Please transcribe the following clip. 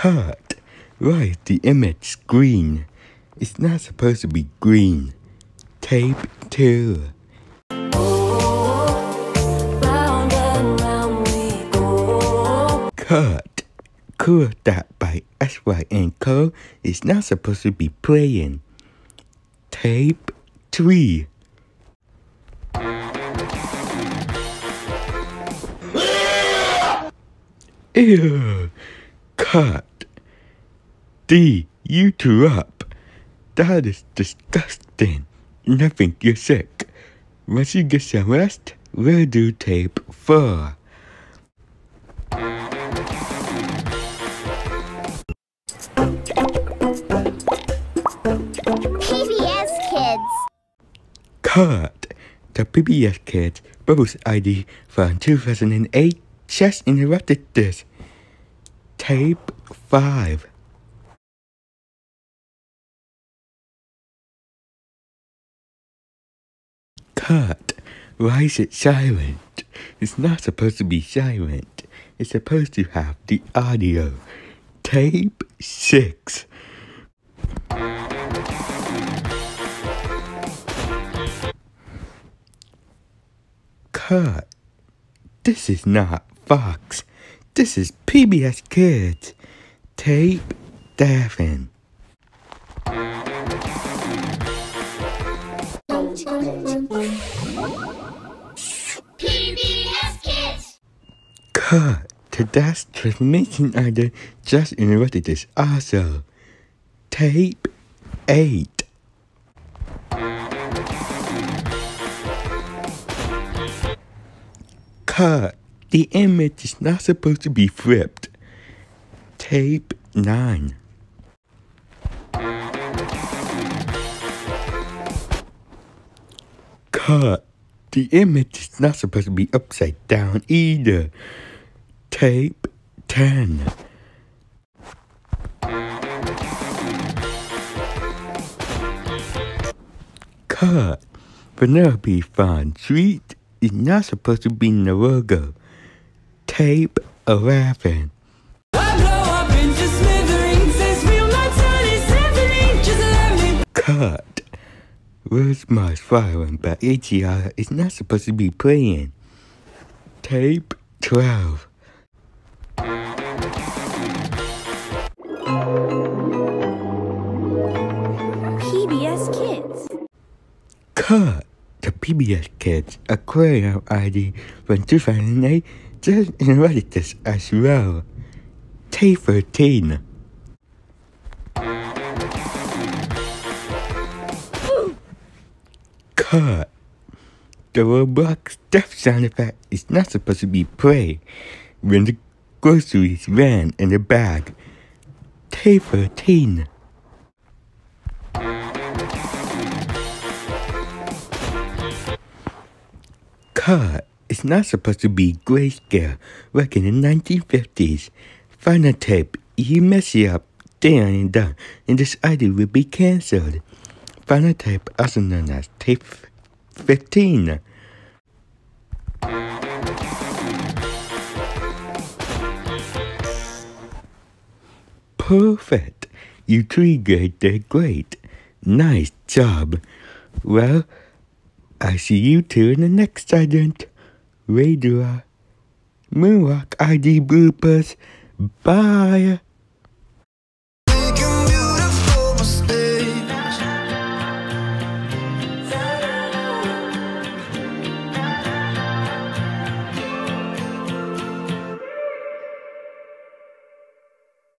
Cut. Why is the image green? It's not supposed to be green. Tape 2. Round and round we go. Cut. Cool That by SY and Co. is not supposed to be playing. Tape 3. Ew. Cut. D. You threw up. That is disgusting. I think you're sick. Once you get some rest, we'll do tape 4. PBS Kids. Cut. The PBS Kids Bubbles ID from 2008 just interrupted this. Tape 5. Cut. Why is it silent? It's not supposed to be silent. It's supposed to have the audio. Tape 6. Cut. This is not Fox. This is PBS Kids. Tape 7. PBS Kids. Cut. The dash transmission either just interrupted this also. Tape 8. Cut. The image is not supposed to be flipped. Tape 9. Cut. The image is not supposed to be upside down either. Tape 10. Cut. Penelope Fun Street is not supposed to be in the logo. Tape 11. Cut. Where's My Fireman by ATR is not supposed to be playing. Tape 12. PBS Kids. Cut. The PBS Kids Aquarium ID from 2008 just interrupted this as well. Tape 13. Cut. The Roblox death sound effect is not supposed to be played when the groceries ran in the bag. Tape 13. Cut. It's not supposed to be grayscale like in the 1950s. Final tape. You mess it up, there and done, and this ID will be cancelled. Final tape, also known as tape 15. Perfect. You three did great. Nice job. Well, I see you two in the next segment. Radio Moonwalk ID bloopers. Bye.